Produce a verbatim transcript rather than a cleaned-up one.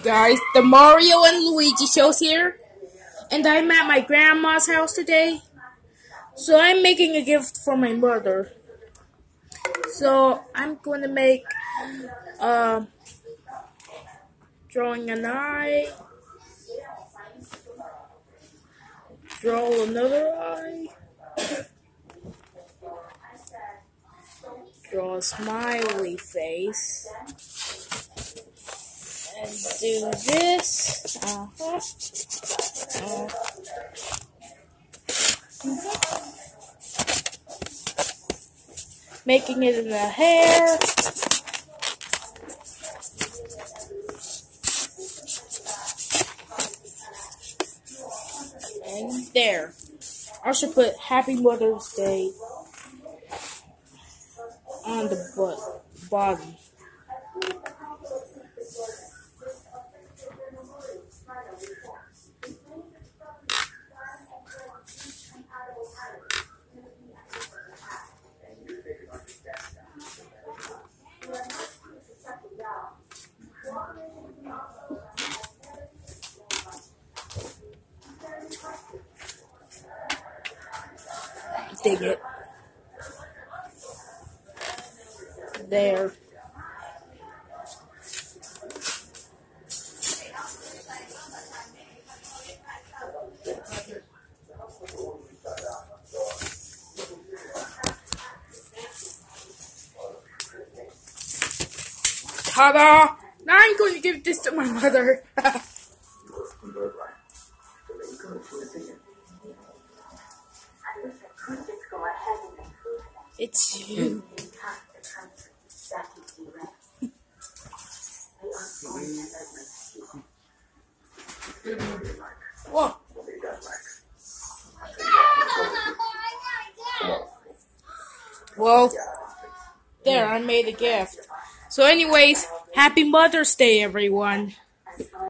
guys, the Mario and Luigi shows here, and I'm at my grandma's house today, so I'm making a gift for my mother. So I'm going to make uh, drawing an eye, draw another eye, draw a smiley face, and do this. Uh-huh. Uh, mm-hmm. Making it in the hair. And there. I should put Happy Mother's Day on the butt, bottom. Dig it. There. Ta-da! Now I'm going to give this to my mother. It's you. Whoa. Well, there, I made a gift. So anyways, Happy Mother's Day, everyone.